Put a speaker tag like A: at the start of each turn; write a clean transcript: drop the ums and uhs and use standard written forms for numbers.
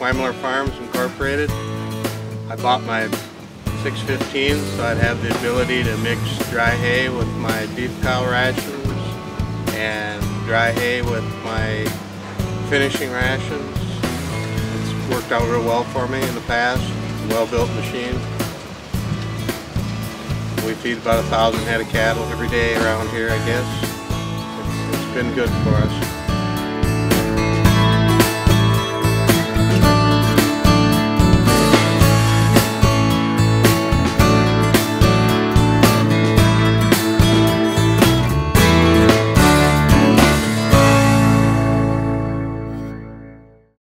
A: Weymiller Farms Incorporated. I bought my 615 so I'd have the ability to mix dry hay with my beef cow rations and dry hay with my finishing rations. It's worked out real well for me in the past. It's a well-built machine. We feed about 1,000 head of cattle every day around here, I guess. It's been good for us.